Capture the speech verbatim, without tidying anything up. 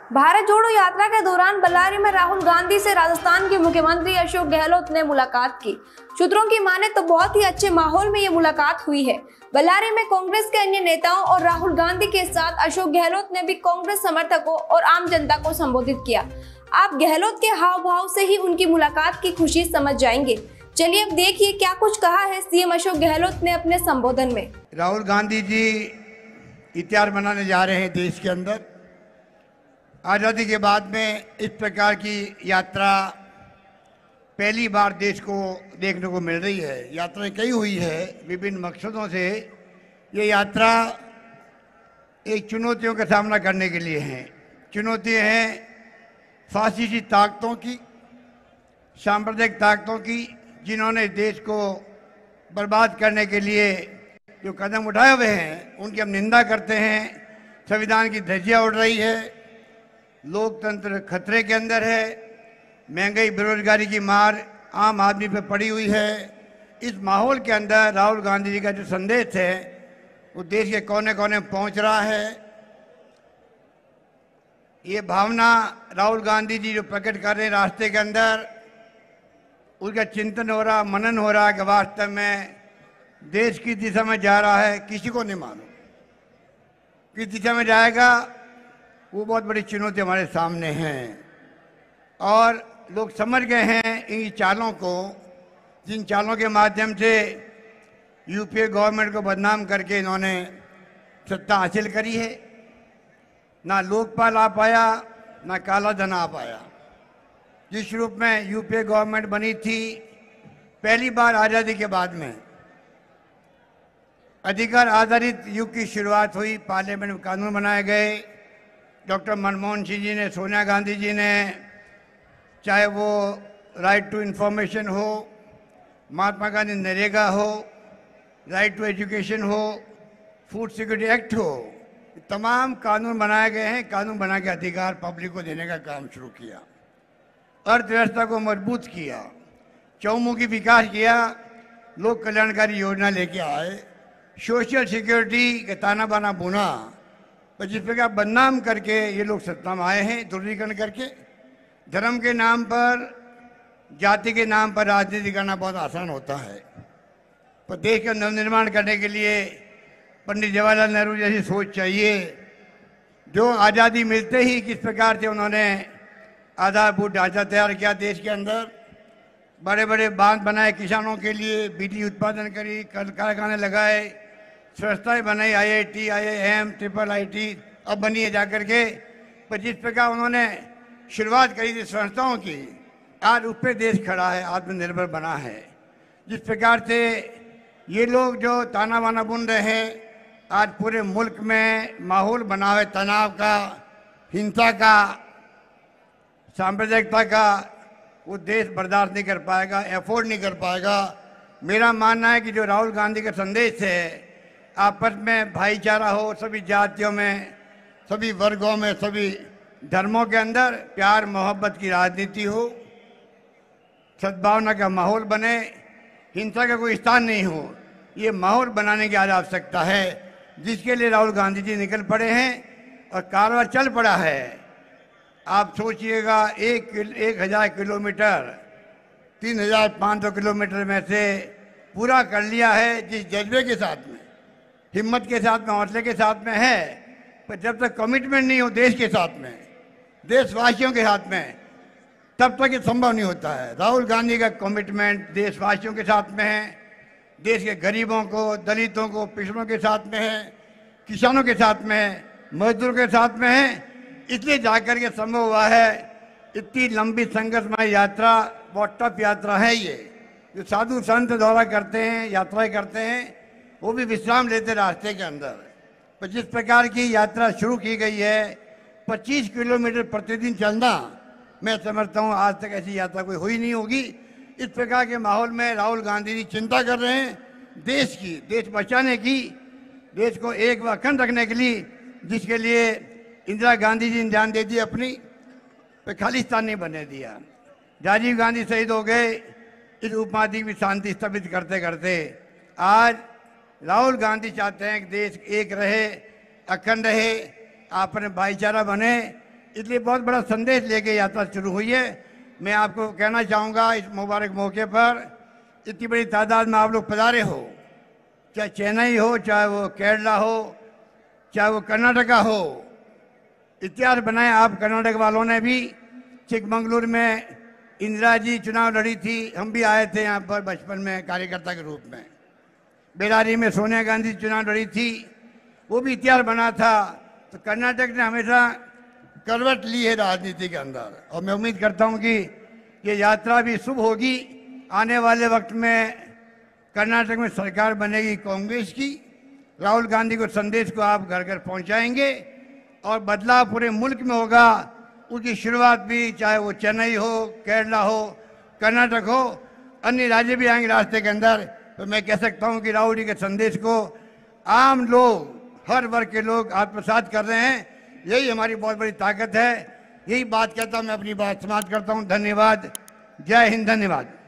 भारत जोड़ो यात्रा के दौरान बल्लारी में राहुल गांधी से राजस्थान के मुख्यमंत्री अशोक गहलोत ने मुलाकात की। सूत्रों की माने तो बहुत ही अच्छे माहौल में ये मुलाकात हुई है। बल्लारी में कांग्रेस के अन्य नेताओं और राहुल गांधी के साथ अशोक गहलोत ने भी कांग्रेस समर्थकों और आम जनता को संबोधित किया। आप गहलोत के हाव भाव से ही उनकी मुलाकात की खुशी समझ जाएंगे। चलिए अब देखिए क्या कुछ कहा है सीएम अशोक गहलोत ने अपने संबोधन में। राहुल गांधी जी इतिहास बनाने जा रहे हैं देश के अंदर। आज़ादी के बाद में इस प्रकार की यात्रा पहली बार देश को देखने को मिल रही है। यात्राएं कई हुई है विभिन्न मकसदों से। ये यात्रा एक चुनौतियों का सामना करने के लिए है। चुनौतियाँ हैं फासिस्टी ताकतों की, सांप्रदायिक ताकतों की, जिन्होंने देश को बर्बाद करने के लिए जो कदम उठाए हुए हैं उनकी हम निंदा करते हैं। संविधान की धज्जियाँ उड़ रही है, लोकतंत्र खतरे के अंदर है, महंगाई बेरोजगारी की मार आम आदमी पे पड़ी हुई है। इस माहौल के अंदर राहुल गांधी जी का जो संदेश है वो देश के कोने कोने में पहुंच रहा है। ये भावना राहुल गांधी जी जो प्रकट कर रहे हैं रास्ते के अंदर, उसका चिंतन हो रहा, मनन हो रहा कि वास्तव में देश की दिशा में जा रहा है। किसी को नहीं मालूम किस दिशा में जाएगा, वो बहुत बड़ी चुनौती हमारे सामने हैं। और लोग समझ गए हैं इन चालों को, जिन चालों के माध्यम से यूपीए गवर्नमेंट को बदनाम करके इन्होंने सत्ता हासिल करी है। ना लोकपाल आ पाया, ना काला धन आ पाया। जिस रूप में यूपीए गवर्नमेंट बनी थी पहली बार आज़ादी के बाद में, अधिकार आधारित युग की शुरुआत हुई। पार्लियामेंट में कानून बनाए गए। डॉक्टर मनमोहन सिंह जी ने, सोनिया गांधी जी ने, चाहे वो राइट टू इन्फॉर्मेशन हो, महात्मा गांधी नरेगा हो, राइट टू एजुकेशन हो, फूड सिक्योरिटी एक्ट हो, तमाम कानून बनाए गए हैं। कानून बना के अधिकार पब्लिक को देने का काम शुरू किया, अर्थव्यवस्था को मजबूत किया, चौमुखी विकास किया, लोक कल्याणकारी योजना लेके आए, सोशल सिक्योरिटी के ताना बाना बुना। पर जिस प्रकार बदनाम करके ये लोग सत्ता में आए हैं, ध्रुवीकरण करके, धर्म के नाम पर, जाति के नाम पर राजनीति करना बहुत आसान होता है। पर देश का नवनिर्माण करने के लिए पंडित जवाहरलाल नेहरू जैसी सोच चाहिए। जो आज़ादी मिलते ही किस प्रकार से उन्होंने आधारभूत ढांचा तैयार किया देश के अंदर, बड़े बड़े बांध बनाए किसानों के लिए, बिजली उत्पादन करी, कारखाने लगाए, संस्थाएं बनाई, I I T, I I M, triple I T अब बनी है जाकर के। पर जिस प्रकार उन्होंने शुरुआत करी थी संस्थाओं की, आज उस पर देश खड़ा है, आत्मनिर्भर बना है। जिस प्रकार से ये लोग जो ताना बाना बुन रहे हैं, आज पूरे मुल्क में माहौल बना है तनाव का, हिंसा का, सांप्रदायिकता का, वो देश बर्दाश्त नहीं कर पाएगा, एफोर्ड नहीं कर पाएगा। मेरा मानना है कि जो राहुल गांधी का संदेश है, आपस में भाईचारा हो, सभी जातियों में, सभी वर्गों में, सभी धर्मों के अंदर प्यार मोहब्बत की राजनीति हो, सद्भावना का माहौल बने, हिंसा का कोई स्थान नहीं हो, ये माहौल बनाने की आज आवश्यकता है, जिसके लिए राहुल गांधी जी निकल पड़े हैं और कारवां चल पड़ा है। आप सोचिएगा एक एक हजार किलोमीटर, तीन हजार पाँच सौ किलोमीटर में से पूरा कर लिया है, जिस जज्बे के साथ में, हिम्मत के साथ में, हौसले के साथ में है। पर जब तक कमिटमेंट नहीं हो देश के साथ में, देशवासियों के साथ में, तब तक ये संभव नहीं होता है। राहुल गांधी का कमिटमेंट देशवासियों के साथ में है, देश के गरीबों को, दलितों को, पिछड़ों के साथ में है, किसानों के साथ में है, मजदूरों के साथ में है। इसलिए जाकर के संभव हुआ है। इतनी लंबी संघर्षमय यात्रा, बहुत टफ यात्रा है ये, जो साधु संत दौरा करते हैं, यात्राएं करते हैं, वो भी विश्राम लेते रास्ते के अंदर। पर जिस प्रकार की यात्रा शुरू की गई है, पच्चीस किलोमीटर प्रतिदिन चलना, मैं समझता हूँ आज तक ऐसी यात्रा कोई हुई नहीं होगी। इस प्रकार के माहौल में राहुल गांधी जी चिंता कर रहे हैं देश की, देश बचाने की, देश को एक व अखंड रखने के लिए, जिसके लिए इंदिरा गांधी जी ने जान दे दी अपनी, पे खालिस्तान नहीं बनने दिया। राजीव गांधी शहीद हो गए, इस उपमहाद्वीप की शांति स्थापित करते करते आज राहुल गांधी चाहते हैं कि देश एक रहे, अखंड रहे, आपस में भाईचारा बने, इसलिए बहुत बड़ा संदेश लेके यात्रा शुरू हुई है। मैं आपको कहना चाहूँगा इस मुबारक मौके पर, इतनी बड़ी तादाद में आप लोग पधारे हो, चाहे चेन्नई हो, चाहे वो केरला हो, चाहे वो कर्नाटका हो। इतिहास बनाया आप कर्नाटक वालों ने भी। चिकमंगलुरु में इंदिरा जी चुनाव लड़ी थी, हम भी आए थे यहाँ पर बचपन में कार्यकर्ता के रूप में। बेलारी में सोनिया गांधी चुनाव लड़ी थी, वो भी इतिहास बना था। तो कर्नाटक ने हमेशा करवट ली है राजनीति के अंदर, और मैं उम्मीद करता हूँ कि ये यात्रा भी शुभ होगी। आने वाले वक्त में कर्नाटक में सरकार बनेगी कांग्रेस की। राहुल गांधी को संदेश को आप घर घर पहुंचाएंगे और बदलाव पूरे मुल्क में होगा। उसकी शुरुआत भी चाहे वो चेन्नई हो, केरला हो, कर्नाटक हो, अन्य राज्य भी आएंगे रास्ते के अंदर। तो मैं कह सकता हूं कि राहुल जी के संदेश को आम लोग, हर वर्ग के लोग आत्मसात कर रहे हैं। यही हमारी बहुत बड़ी ताकत है। यही बात कहता मैं अपनी बात समाप्त करता हूं। धन्यवाद। जय हिंद। धन्यवाद।